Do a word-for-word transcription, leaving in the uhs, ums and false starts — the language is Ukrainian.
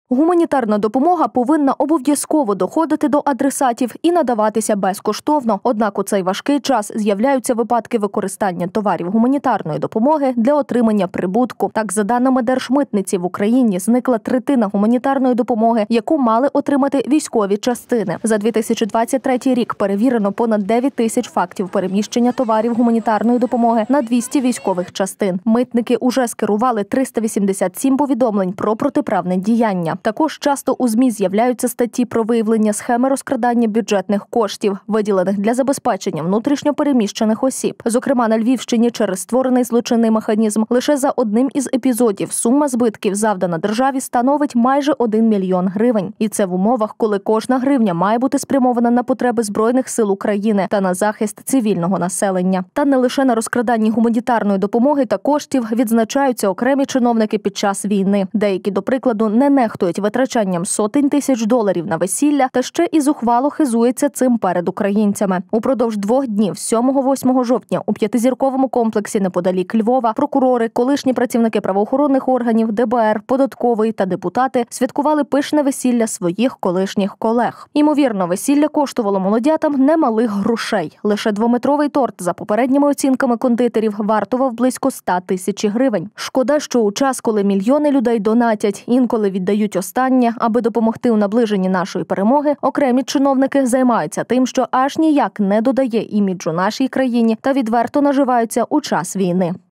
Гуманітарна допомога повинна обов'язково доходити до адресатів і надаватися безкоштовно. Однак у цей важкий час з'являються випадки використання товарів гуманітарної допомоги для отримання прибутку. Так, за даними Держмитниці, в Україні зникла третина гуманітарної допомоги, яку мали отримати військові частини. За дві тисячі двадцять третій рік перевірено понад дев'ять тисяч фактів переміщення товарів гуманітарної допомоги на двісті військових частин. Митники уже скерували триста вісімдесят сім повідомлень про протиправне діяння. Також часто у ЗМІ з'являються статті про виявлення схеми розкрадання бюджетних коштів, виділених для забезпечення внутрішньо переміщених осіб. Зокрема, на Львівщині через створений злочинний механізм лише за одним із епізодів сума збитків, завдана державі, становить майже один мільйон гривень. І це в умовах, коли кожна гривня має бути спрямована на потреби Збройних сил України та на захист цивільного населення. Та не лише на розкраданні гуманітарної допомоги та коштів відзначаються окремі чиновники під час війни. Деякі, до прикладу, не нехтують витрачанням сотень тисяч доларів на весілля та ще і зухвало хизується цим перед українцями. Упродовж двох днів, сьомого-восьмого жовтня, у п'ятизірковому комплексі неподалік Львова, прокурори, колишні працівники правоохоронних органів, ДБР, податкової та депутати святкували пишне весілля своїх колишніх колег. Ймовірно, весілля коштувало молодятам немалих грошей. Лише двометровий торт, за попередніми оцінками кондитерів, вартував близько ста тисяч гривень. Шкода, що у час, коли мільйони людей донатять, інколи віддають останнє, аби допомогти у наближенні нашої перемоги, окремі чиновники займаються тим, що аж ніяк не додає іміджу нашій країні та відверто наживаються у час війни.